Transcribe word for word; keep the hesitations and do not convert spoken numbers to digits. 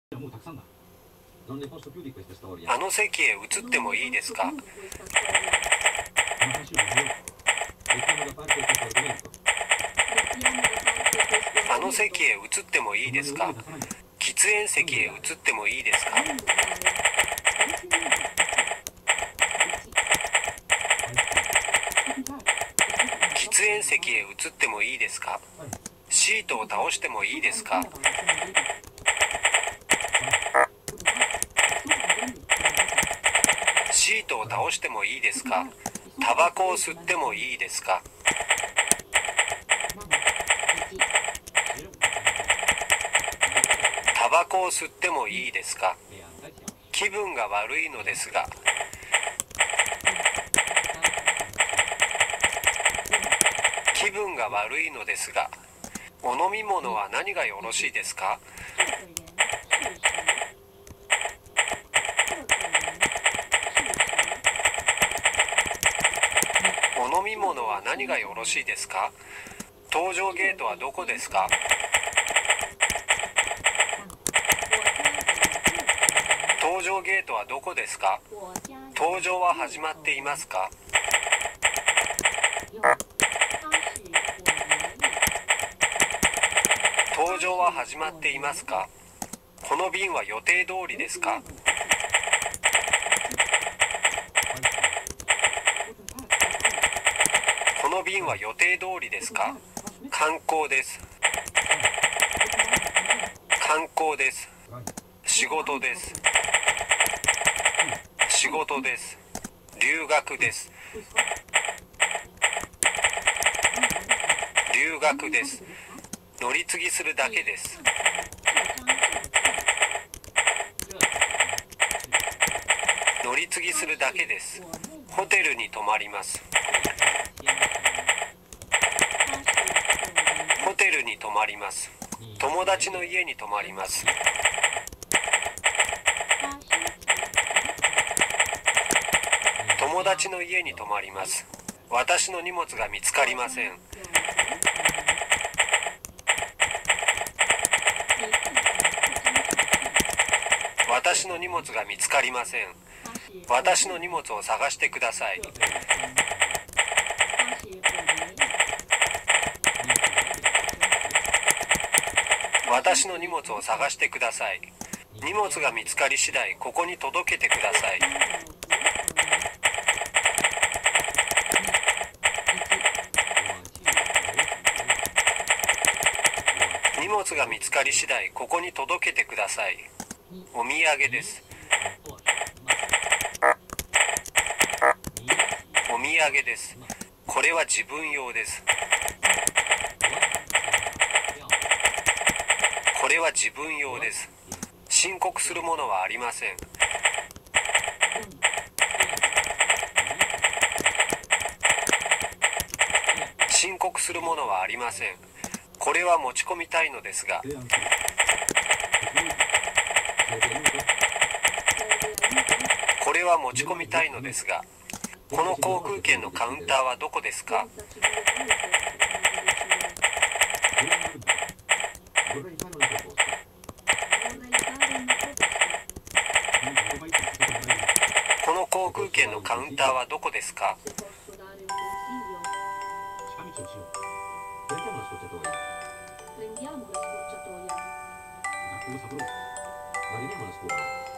あの席へ移ってもいいですか？あの席へ移ってもいいですか？喫煙席へ移ってもいいですか？喫煙席へ移ってもいいですか？シートを倒してもいいですか？シートを倒してもいいですか？タバコを吸ってもいいですか？タバコを吸ってもいいですか？気分が悪いのですが。気分が悪いのですが。お飲み物は何がよろしいですか？お飲み物は何がよろしいですか？搭乗ゲートはどこですか？搭乗ゲートはどこですか？搭乗は始まっていますか？搭乗は始まっていますか？この便は予定通りですか？この便は予定通りですか？観光です。観光です。仕事です。仕事です。留学です。留学です。乗り継ぎするだけです。乗り継ぎするだけです。ホテルに泊まります。ホテルに泊まります。友達の家に泊まります。友達の家に泊まります。私の荷物が見つかりません。私の荷物が見つかりません。私の荷物を探してください。私の荷物を探してください。荷物が見つかり次第、ここに届けてください。荷物が見つかり次第、ここに届けてください。お土産です。お土産です。これは自分用です。これは自分用です。申告するものはありません。申告するものはありません。これは持ち込みたいのですが。これは持ち込みたいのですが。この航空券のカウンターはどこですか？この航空券のカウンターはどこですか？ Prendiamo la scorciatoia. Ma lo saprò. Ma vediamo la scuola.